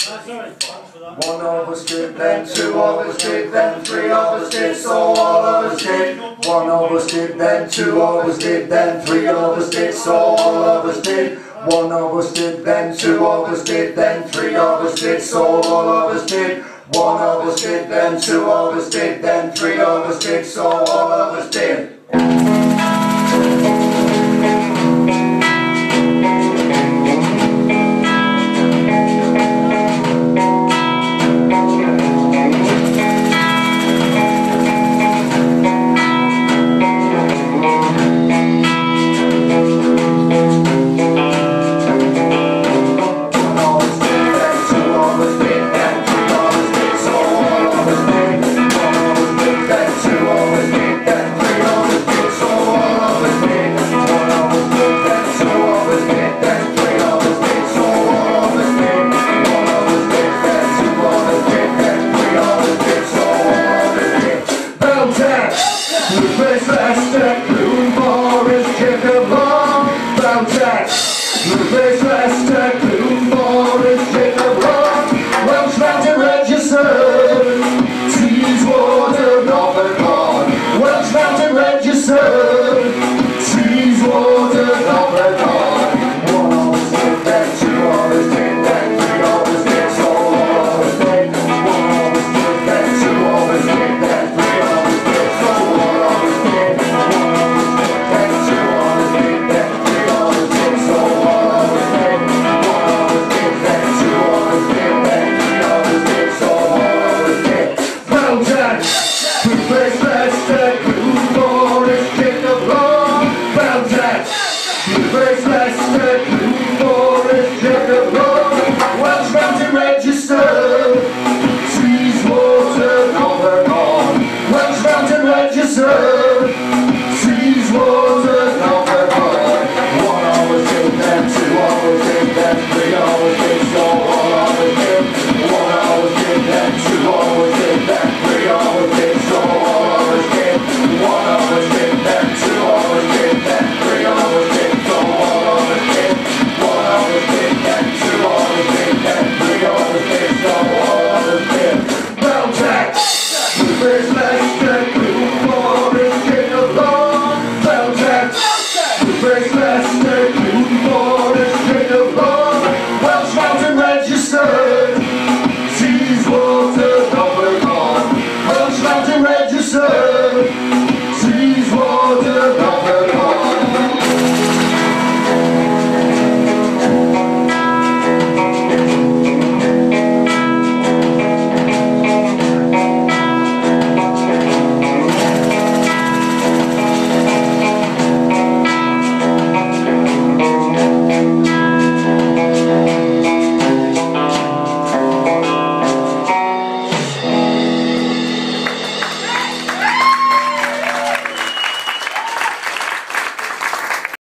One of us did, then two of us did, then three of us did, so all of us did. One of us did, then two of us did, then three of us did, so all of us did. One of us did, then two of us did, then three of us did, so all of us did. One of us did, then two of us did, then three of us did, so all of us did.